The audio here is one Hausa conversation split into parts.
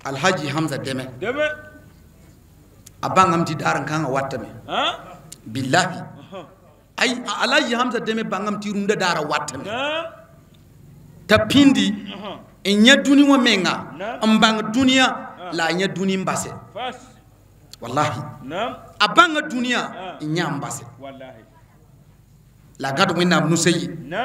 Alhaji Hamza Deme Deme abangam ti daran kan watame billahi ay Alhaji Hamza Deme bangam ti runda dara watame tapindi enya duni wa menga ambang dunia la nya duni mbase wallahi abanga dunia enya mbase wallahi la gadu winna nusayi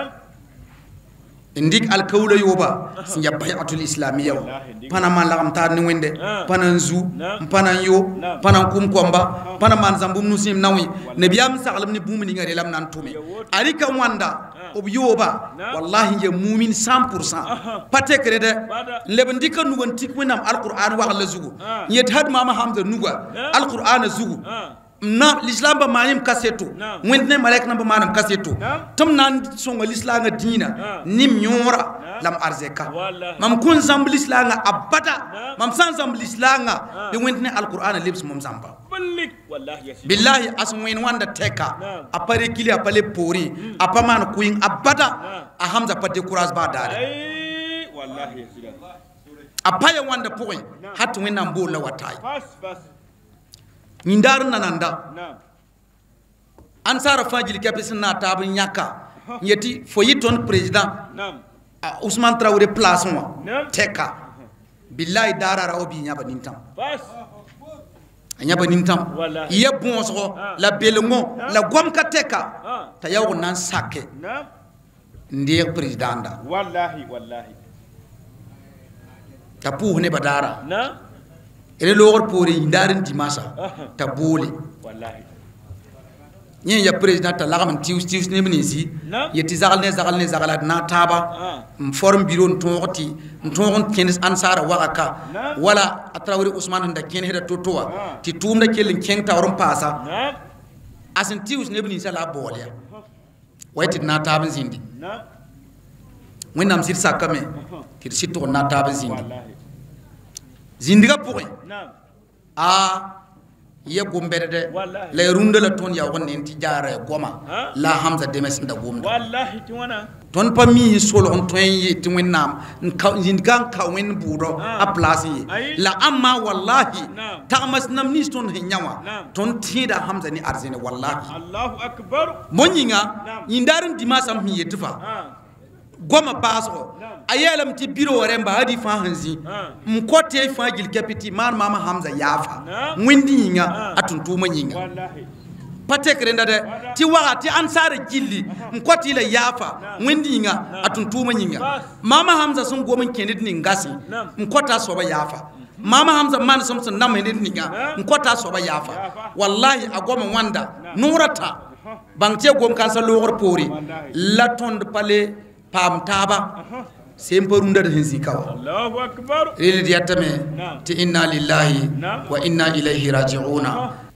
indik alkawla yoba sinya bayatul islamiyya pana man la amtar ni wende pana nzu pana yo pana kum komba pana man zambum nusim nawi nabiyam salam ni bumni ngare lam nan tumi ari kam wanda ob yoba wallahi ya mu'min 100% pate krede leben dika nugon tik winam alquran wa la zugu yet had mama Hamza nuga alquran zugu na l'islam ba manim kasetu wendne malek na ba manam kasetu tam nan songa l'islam ga dina nim nyora lam arzeka mam kun zam l'islam abada mam san zam l'islam de wendne alquran libs mom zamba billahi aswin wanda teka apare kili apale pori apaman kuin abada a Hamza pate courage ba dare wallahi sida apaya wanda point hatu wenam bola watai Nindar nananda ansara fajil kapis na tabin nyaka yeti foyiton president Ousmane Traoré place moi teka billahi dara raobi nyaba nintam nyaba nintam ye bonso la belongo la gomka teka ta yaw nan sake ndiye president da wallahi tapu ne badara ele logor pori ndarin dimasa ta bole wallahi nyen ya president ta lagam tius ne minisi yeti zagal ne zagalat na taba form bureau ntorti ntoron kenis ansara waka wala atrawri Ousmane nda ken heda totowa ti tumda kelin ken tawron pasa asin tius ne minisi la bolya wayti na taba zindi wenam sir sakame ti sito na taba zindi zindiga pourri ye gomberde la runde la ton ya wonne enti jaara goma la Hamza Deme sinda gomda wallahi ti wana ton pa mi solo on ton yi ti wennam zindigan ka wen budo a place yi la amma wallahi tamas nam ni ton hinyawa ton tida Hamza ni arzene wallahi Allahu akbar monyinga yindarin dimasam mi yetifa goma baso ayalam ti biro remba hadi fa hanzi mkote fa gil kapiti man mama Hamza yafa mwindi nga atuntuma nyinga wallahi pate krenda de ti wagati ansare gilli mkoti la yafa mwindi nga atuntuma nyinga mama Hamza sun goma kenit ni ngasi mkota soba yafa mama Hamza man somson nam henit ni nga mkota soba yafa wallahi agoma wanda nurata bangte gom kansa logor pori la tonde pale pam taba semperunda da hinsi kawa Allahu akbar rili diyatame ti inna lillahi wa inna ilaihi raji'una